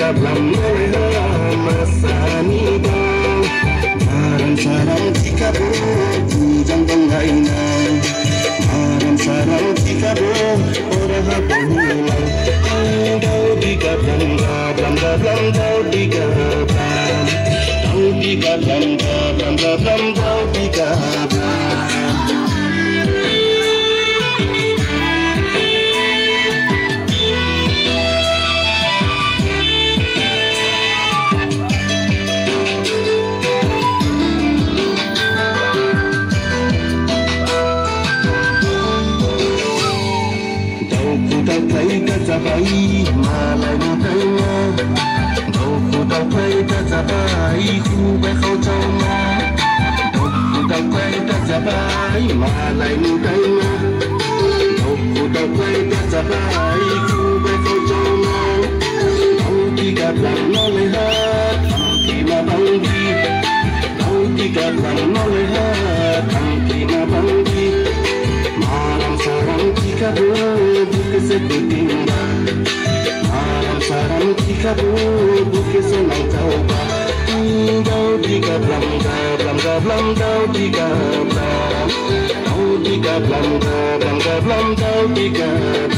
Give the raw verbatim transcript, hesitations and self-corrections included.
tiga belam leha masani dong maram sarang tiga bo jang dong gainang maram sarang tiga bo orang hapulang dau tiga belam belam belam dau tiga belam dau tiga belam belam belam dau tiga belam Sabai malai na kai ma đâu khu tàu quay ta sabai khu bay khâu châu ma đâu khu tàu quay ta sabai malai na kai ma đâu khu tàu quay ta sabai khu bay khâu châu ma đâu tiga belam no lehat ki ma banggi đâu tiga belam no lehat ki ma banggi malam sarang tiga belam bukan sebutin malam sarang tiga belam bukan senang coba dau tiga belam belam belam dau tiga belam dau tiga belam belam belam dau tiga